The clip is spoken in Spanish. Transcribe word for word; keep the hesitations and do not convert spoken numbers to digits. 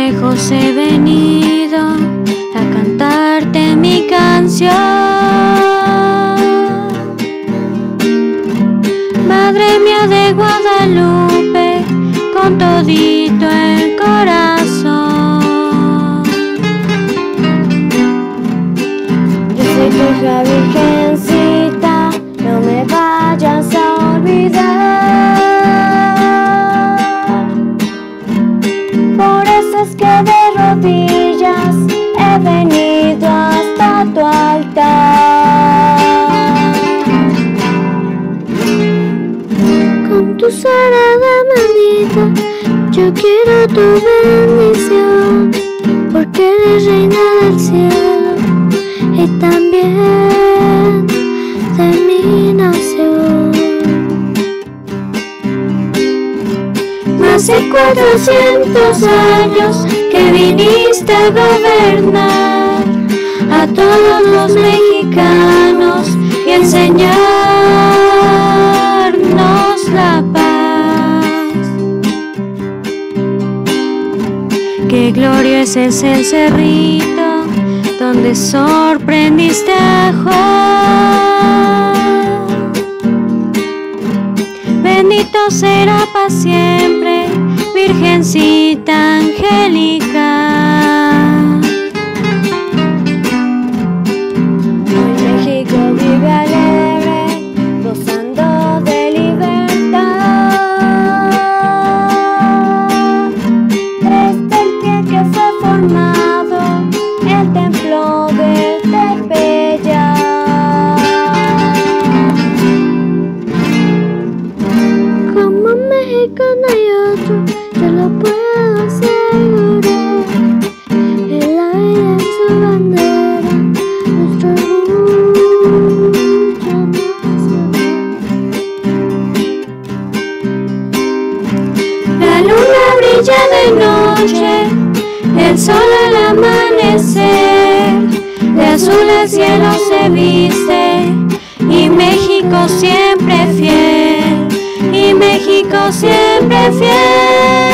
lejos he venido a cantarte mi canción. Madre mía de Guadalupe, con todito el corazón. Yo soy tu hija virgencita, no me vayas a olvidar. Por eso es que de rodillas he venido hasta tu altar. Con tu sagrada manita yo quiero tu bendición, porque eres reina del cielo y también de mi nación. Más de cuatrocientos años que viniste a gobernar a todos los mexicanos y enseñarnos la paz. Qué glorioso es el cerrito donde sorprendiste a Juan. Bendito será para siempre, Virgencita angélica. Hoy México vive alegre, gozando de libertad. Desde el pie que fue formado el templo del Tepeyac. Como México no hay otro, yo lo puedo asegurar. El aire en su bandera, nuestro orgullo nacional. La luna brilla de noche, el sol al amanecer, de azul el cielo se viste, y México siempre fiel, y México siempre fiel.